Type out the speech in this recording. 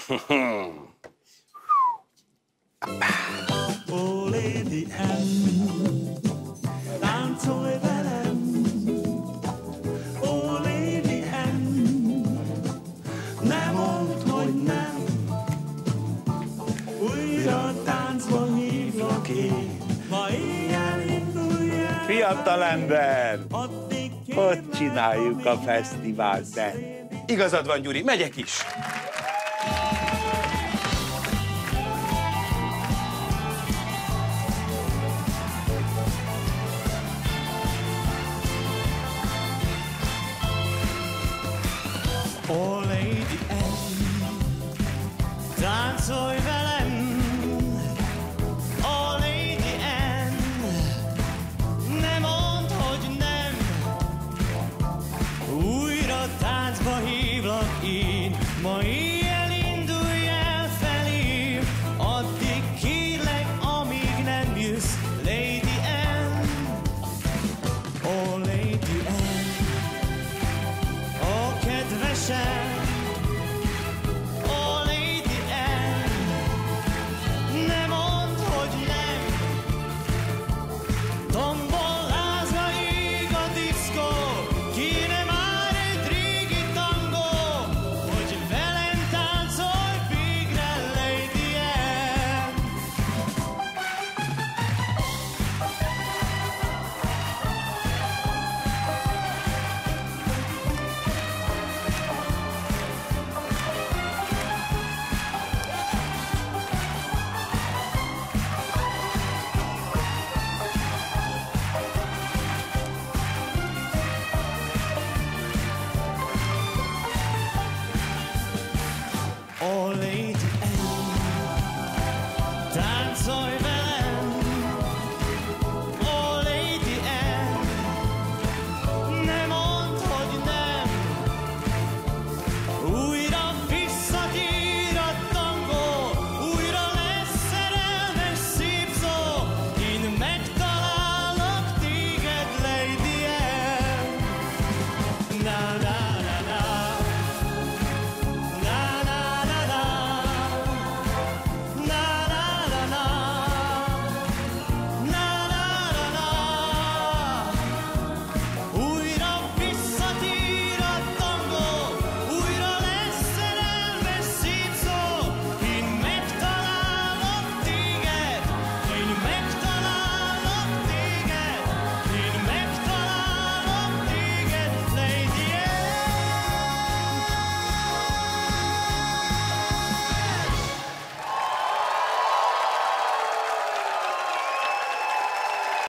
Oh, Lady Anne, táncolj velem. Oh, Lady Anne, ne mondd, hogy nem. Újra táncba hívlak én, ma éjjel indulj el. Fiatalember, hogy csináljuk a fesztivált, de? Igazad van, Gyuri, megyek is. Oh, Lady Anne, táncolj